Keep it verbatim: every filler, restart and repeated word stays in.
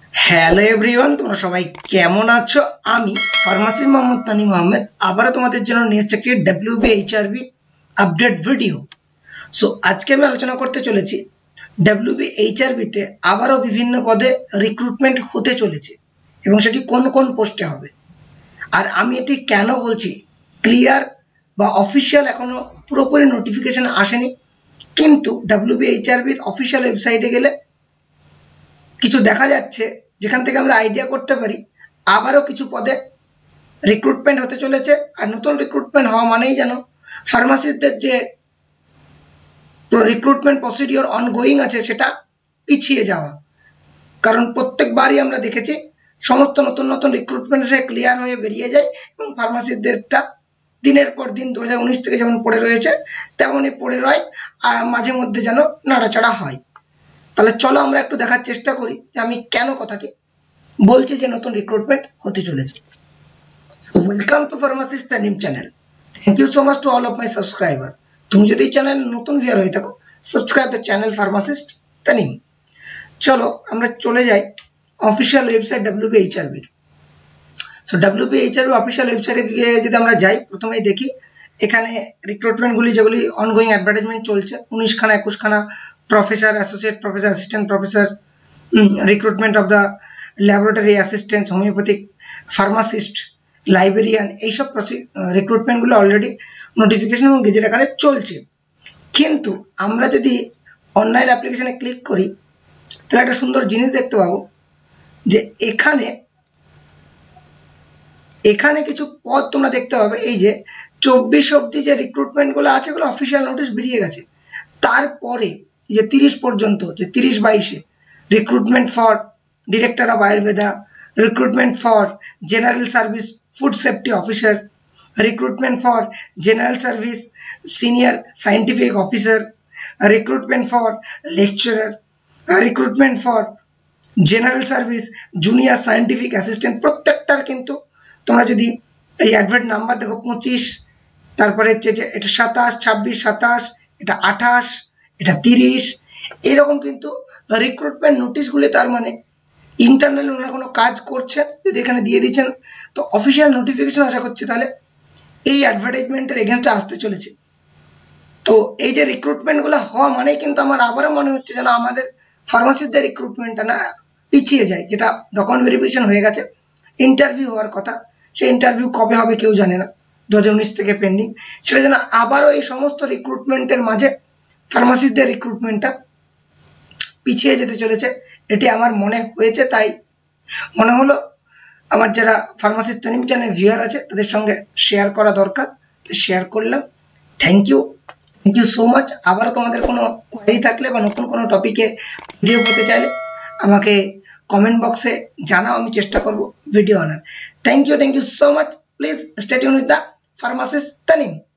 Hello everyone, তোমরা সবাই কেমন আছো? আমি ফার্মাসি মোহাম্মদ তানিম আহমেদ আবারও তোমাদের জন্য নিয়ে এসেছি একটি ডাব্লিউবিএইচআরবি আপডেট ভিডিও। সো আজকে আমি আলোচনা করতে চলেছি ডাব্লিউবিএইচআরবিতে আবারও বিভিন্ন পদে রিক্রুটমেন্ট হতে চলেছে এবং সেটি কোন কোন পোস্টে হবে। আর আমি এটি কেন বলছি, ক্লিয়ার বা অফিসিয়াল এখনো পুরোপুরি নোটিফিকেশন আসেনি, কিন্তু ডাব্লিউবিএইচআরবির অফিসিয়াল ওয়েবসাইটে গেলে কিছু দেখা যাচ্ছে যেখান থেকে আমরা আইডিয়া করতে পারি আবারও কিছু পদে রিক্রুটমেন্ট হতে চলেছে। আর নতুন রিক্রুটমেন্ট হওয়া মানেই যেন ফার্মাসিস্টদের যে রিক্রুটমেন্ট প্রসিডিওর অনগোয়িং আছে সেটা পিছিয়ে যাওয়া। কারণ প্রত্যেকবারই আমরা দেখেছি সমস্ত নতুন নতুন রিক্রুটমেন্ট এসে ক্লিয়ার হয়ে বেরিয়ে যায় এবং ফার্মাসিস্টদেরটা দিনের পর দিন দু হাজার উনিশ থেকে যেমন পড়ে রয়েছে তেমনই পড়ে রয়, আর মাঝে মধ্যে যেন নাড়াচাড়া হয়। তাহলে চলো আমরা একটু দেখার চেষ্টা করি যে আমি কেন কথাটি বলছি যে নতুন রিক্রুটমেন্ট হতে চলেছে। Welcome to pharmacist Tanim channel. Thank you so much to all of my subscriber. তুমি যদি এই চ্যানেল নতুন ভিউয়ার হয়ে থাকো, subscribe the channel pharmacist Tanim. চলো আমরা চলে যাই অফিসিয়াল ওয়েবসাইট ডাব্লিউবিএইচআরবির। সো ডাব্লিউবিএইচআরবি অফিসিয়াল ওয়েবসাইটে গিয়ে যদি আমরা যাই, প্রথমেই দেখি এখানে রিক্রুটমেন্টগুলি যেগুলি অনগোয়িং অ্যাডভার্টাইজমেন্ট চলছে, উনিশ খানা একুশ খানা professor, associate professor, assistant professor, recruitment of the laboratory assistant, homoeopathic pharmacist, librarian, এইসব রিক্রুটমেন্টগুলো অলরেডি নোটিফিকেশন এবং গেজেট আকারে চলছে। কিন্তু আমরা যদি অনলাইন অ্যাপ্লিকেশনে ক্লিক করি তাহলে একটা সুন্দর জিনিস দেখতে পাবো যে এখানে এখানে কিছু পদ তোমরা দেখতে পাবে। এই যে চব্বিশ অব্দি যে রিক্রুটমেন্টগুলো আছে ওগুলো অফিসিয়াল নোটিশ বেরিয়ে গেছে। তারপরে যে তিরিশ পর্যন্ত, যে তিরিশ বাইশে recruitment for director of Ayurveda, recruitment for general service food safety officer, recruitment for general service senior scientific officer, recruitment for lecturer, recruitment for general service junior scientific assistant, প্রত্যেকটার কিন্তু তোমরা যদি এই অ্যাডভার্ট নাম্বার দেখো, পঁচিশ, তারপরে হচ্ছে যে এটা সাতাশ, ছাব্বিশ, সাতাশ, এটা আঠাশ, এটা তিরিশ, এরকম কিন্তু রিক্রুটমেন্ট নোটিশগুলি, তার মানে ইন্টারনাল ওনারা কোনো কাজ করছেন যদি এখানে দিয়ে দিচ্ছেন, তো অফিসিয়াল নোটিফিকেশন আশা করছি তাহলে এই অ্যাডভার্টাইজমেন্টের এগেনস্টে আসতে চলেছে। তো এই যে রিক্রুটমেন্টগুলো হওয়া মানেই কিন্তু আমার আবারও মনে হচ্ছে যেন আমাদের ফার্মাসিস্টদের রিক্রুটমেন্টটা না পিছিয়ে যায়, যেটা ডকুমেন্ট ভেরিফিকেশন হয়ে গেছে, ইন্টারভিউ হওয়ার কথা, সেই ইন্টারভিউ কবে হবে কেউ জানে না, দু হাজার উনিশ থেকে পেন্ডিং, সেটা যেন আবারও এই সমস্ত রিক্রুটমেন্টের মাঝে ফার্মাসিস্টদের রিক্রুটমেন্টটা পিছিয়ে যেতে চলেছে, এটি আমার মনে হয়েছে। তাই মনে হলো আমার যারা ফার্মাসিস্ট তানিম চ্যানেল ভিউয়ার আছে তাদের সঙ্গে শেয়ার করা দরকার, তো শেয়ার করলাম। Thank you thank you so much. আবারও তোমাদের কোনো কোয়ারি থাকলে বা নতুন কোনো টপিকে ভিডিও করতে চাইলে আমাকে কমেন্ট বক্সে জানাও, আমি চেষ্টা করব ভিডিও আনার। Thank you thank you so much. Please stay tune with the pharmacist Tanim.